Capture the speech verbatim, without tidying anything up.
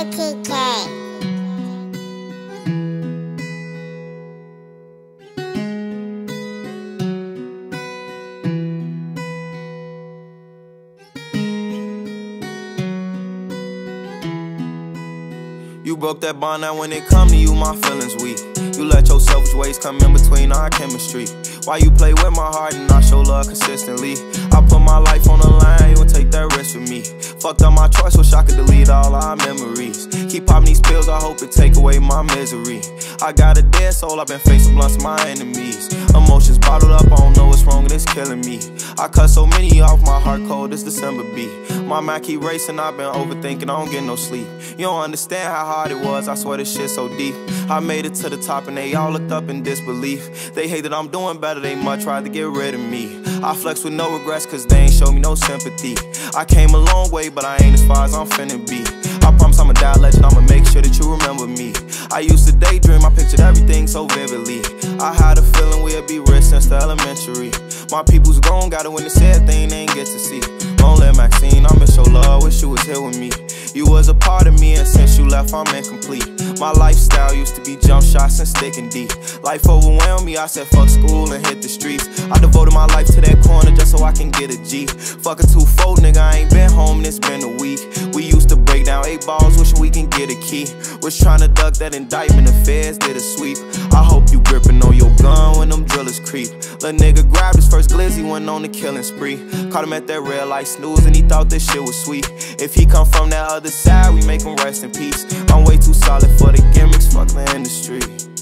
T K. You broke that bond, now when it come to you, my feelings weak. You let your selfish ways come in between our chemistry. Why you play with my heart and not show love consistently? I put my life on the line, you won't take that risk with me. Fucked up my choice, wish I could delete all our memories. Keep popping these pills, I hope it take away my misery. I got a dead soul, I've been facing blunts of my enemies. Emotions bottled up, I don't know what's wrong and it's killing me. I cut so many off, my heart cold, this December beat. My mind keep racing, I've been overthinking, I don't get no sleep. You don't understand how hard it was, I swear this shit so deep. I made it to the top and they all looked up in disbelief. They hate that I'm doing better, they much tried to get rid of me. I flex with no regrets cause they ain't show me no sympathy. I came a long way but I ain't as far as I'm finna be. I promise I'ma die a legend, I'ma make sure that you remember me. I used to daydream, I pictured everything so vividly. I had a feeling we'd be rich since the elementary. My people's gone, gotta win the sad thing they ain't get to see. Long live Maxine, I miss your love, wish you was here with me. You was a part of me and since you left I'm incomplete. My lifestyle used to be jump shots and sticking deep. Life overwhelmed me, I said fuck school and hit the streets. I devoted my life to that corner just so I can get a G. Fuck a two-fold nigga, I ain't been home and it's been a week. We used to break down eight balls, wishing we can get a key. Was trying to duck that indictment, the feds did a sweep. I hope you gripping on your gun when them drillers creep. Lil' nigga grabbed his first glizzy, went on the killing spree. Caught him at that red light snooze and he thought this shit was sweet. If he come from that other side, we make him rest in peace. I'm way too solid for the gimmicks, fuck the industry.